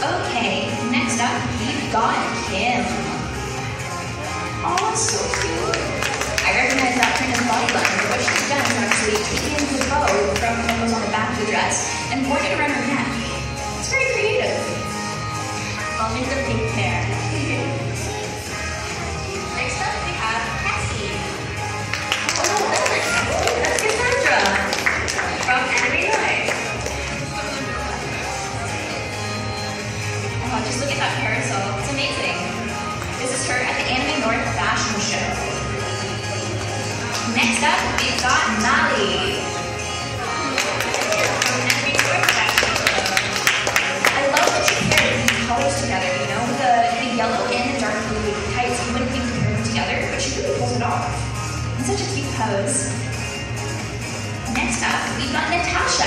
Okay, next up, we've got Kim. Oh, it's so cute. I recognize that print as body line, but what she's done is actually taken the bow from what goes on the back of the dress and worn it around her neck. It's very creative. Only the pink hair. Next up, we have Cassie. Oh, that's Cassandra from Anime Life. Oh, just look at that parasol. It's amazing. This is her at the Anime North Fashion Show. Next up, we've got Mali. I love that she paired these colors together, you know, the yellow and the dark blue tights. You wouldn't think to pair them together, but she really pulls it off. In such a cute pose. Next up, we've got Natasha.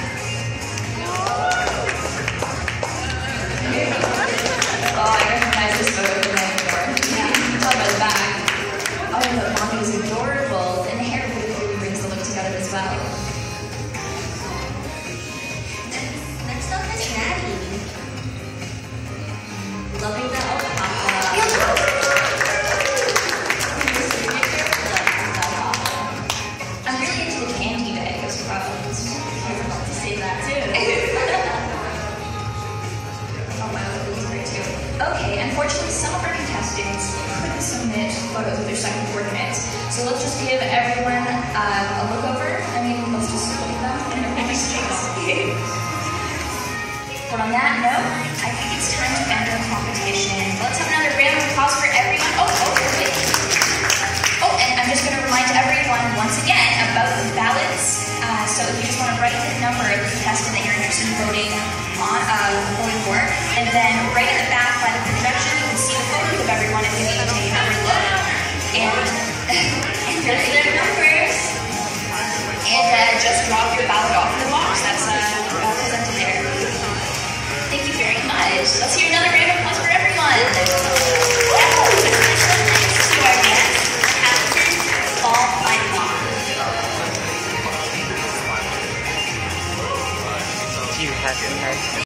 Oh, I recognize this photo from the night before. Yeah, you can tell by the back. Oh, the mommy is adorable, and the hair really brings the look together as well. Next up is Maddie. Loving the alpaca. I'm really into the candy bag as well. I was about to say that too. Oh wow, that looks great too. Okay, unfortunately some of our contestants couldn't submit photos of their second coordinates. So let's just give everyone a look over. I mean, let's just look at them and their mistakes. But on that note, I think it's time to end our competition. Let's have another round of applause for everyone. Wait. Oh, and I'm just going to remind everyone once again about the ballots. So if you just want to write the number of the contestant that you're interested in voting for, and then right at the back by the projection, you can see the photos of everyone if you need to take another look. And